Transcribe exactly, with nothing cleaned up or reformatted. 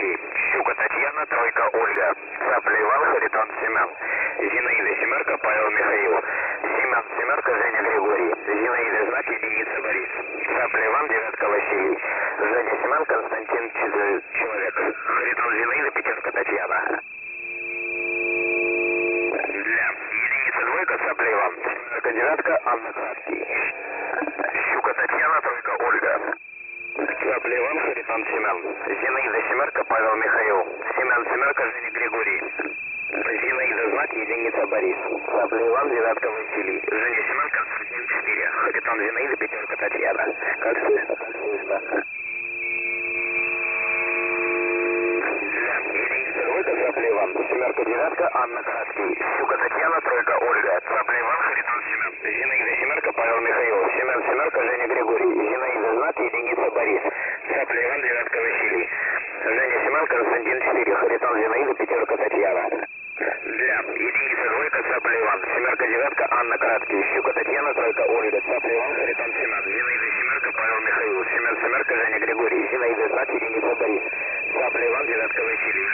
Краткий, Щука Татьяна, тройка Ольга, Цапля Иван, Харитон Семен, Зинаида семерка, Павел Михаил, Семен семерка, Женя Григорий, Зинаида знак, единица Борис, Цапля Иван, девятка Василий, Женя Семен, Константин Ч- Человек, Харитон Зинаида, пятерка Татьяна. Для единица двойка, Цапля Иван, семерка девятка, Анна Краткий, Щука Татьяна, тройка Ольга, Цапля Иван, Харитон Семен, Зинаида семерка, Павел Михаил, Семен семерка, Женя Григорий, Зинаида знак, единица Борис, Цапля Иван, девятка Василий, Женя Семен, Константин четыре, Харитон Зинаида, пятерка Татьяна. Как слышно, как слышно. Единица двойка, Цапля Иван, семерка девятка, Анна Краткий, Щука Татьяна, тройка Ольга, Цапля Иван, Харитон Семен, Зинаида семерка, Павел Михаил, Семен семерка, Женя Григорий, Зинаида знак, единица Борис, Цапля Иван, девятка Василий, Женя Семен, Константин четыре, Харитон Зинаида, пятерка Татьяна. Для единица двойка, Цапля Иван, семерка девятка, Анна Краткий, Щука Татьяна, тройка Ольга, Цапля Иван, Харитон Семен, Зинаида семерка, Павел Михаил, Семен семерка, Женя Григорий, Зинаида знак, единица Борис, Цапля Иван, девятка Василий,